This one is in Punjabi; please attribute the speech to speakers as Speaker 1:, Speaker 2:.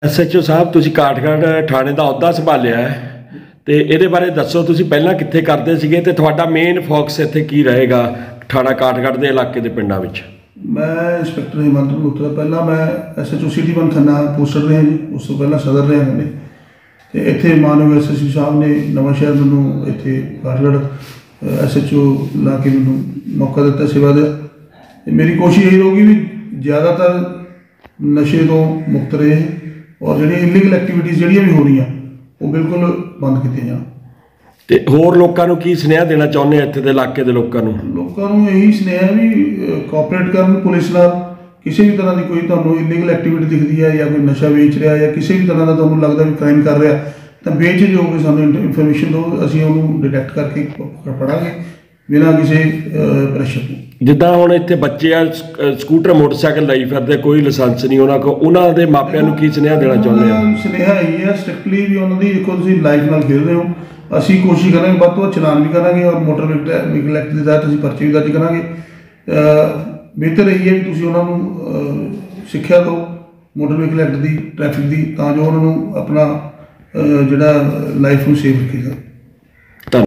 Speaker 1: SHO ਸਾਹਿਬ, ਤੁਸੀਂ ਕਾਠਗੜ੍ਹ ਥਾਣੇ ਦਾ ਅਹੁਦਾ ਸੰਭਾਲਿਆ ਹੈ ਤੇ ਇਹਦੇ ਬਾਰੇ ਦੱਸੋ, ਤੁਸੀਂ ਪਹਿਲਾਂ ਕਿੱਥੇ ਕਰਦੇ ਸੀਗੇ ਤੇ ਤੁਹਾਡਾ ਮੇਨ ਫੋਕਸ ਇੱਥੇ ਕੀ ਰਹੇਗਾ ਥਾਣਾ ਕਾਠਗੜ੍ਹ ਦੇ ਇਲਾਕੇ ਦੇ ਪਿੰਡਾਂ ਵਿੱਚ?
Speaker 2: मैं इंस्पैक्टर हेमंत मल्होत्रा, पहला मैं SHO सिटी 1 खन्ना पोस्टर रहा जी, उस तो पहला सदर रहा मैंने। तो इतने मानयोग SSP साहब ने नवा शहर मैनू इतने काठगढ़ SHO ला के मैनू मौका दिता सेवा का। मेरी कोशिश यही होगी भी ज़्यादातर नशे तो मुक्त रहे और जी इलीगल एक्टिविटीज़ जी भी हो रही वो बिल्कुल बंद की जाए।
Speaker 1: ਤੇ ਹੋਰ ਲੋਕਾਂ ਨੂੰ ਕੀ ਸੁਨੇਹਾ ਦੇਣਾ ਚਾਹੁੰਦੇ ਆ ਇੱਥੇ ਦੇ ਇਲਾਕੇ ਦੇ ਲੋਕਾਂ ਨੂੰ?
Speaker 2: यही सुनेहा भी कोऑपरेट करन पुलिस नाल। किसी भी तरह की कोई तुहानूं इलीगल एक्टिविटी दिखती है या कोई नशा बेच रहा या किसी भी तरह का तुहानूं लगता भी क्राइम कर रहा तो बेझिझक के सानूं इन्फॉर्मेशन दो, असीं उहनूं डिटेक्ट करके पकड़ांगे बिना किसी प्रेशर ਤੋਂ।
Speaker 1: ਜਿੱਦਾਂ ਹੁਣ ਇੱਥੇ ਬੱਚੇ ਆ ਸਕੂਟਰ ਮੋਟਰਸਾਈਕਲ ਲਈ ਫਿਰਦੇ, ਕੋਈ ਲਾਇਸੈਂਸ ਨਹੀਂ ਉਹਨਾਂ ਕੋਲ, ਉਹਨਾਂ ਦੇ ਮਾਪਿਆਂ ਨੂੰ ਕੀ ਸੁਨੇਹਾ ਦੇਣਾ ਚਾਹੁੰਦੇ ਆ?
Speaker 2: ਸੁਨੇਹਾ ਇਹ ਹੈ ਸਟ੍ਰਿਕਟਲੀ ਵੀ ਉਹਨਾਂ ਦੀ ਦੇਖੋ ਤੁਸੀਂ ਲਾਈਫ ਨਾਲ ਖੇਡ ਰਹੇ ਹੋ, ਅਸੀਂ ਕੋਸ਼ਿਸ਼ ਕਰਾਂਗੇ ਵੱਧ ਤੋਂ ਵੱਧ ਚਲਾਨ ਵੀ ਕਰਾਂਗੇ ਔਰ ਮੋਟਰ ਵਹੀਕਲ ਐਕਟ ਦੇ ਤਹਿਤ ਅਸੀਂ ਪਰਚੇ ਵੀ ਦਰਜ ਕਰਾਂਗੇ। ਬਿਹਤਰ ਇਹ ਹੈ ਵੀ ਤੁਸੀਂ ਉਹਨਾਂ ਨੂੰ ਸਿੱਖਿਆ ਦਿਓ ਮੋਟਰ ਵਹੀਕਲ ਐਕਟ ਦੀ, ਟ੍ਰੈਫਿਕ ਦੀ, ਤਾਂ ਜੋ ਉਹਨਾਂ ਨੂੰ ਆਪਣਾ ਜਿਹੜਾ ਲਾਈਫ ਨੂੰ ਸੇਫ ਰੱਖੇਗਾ।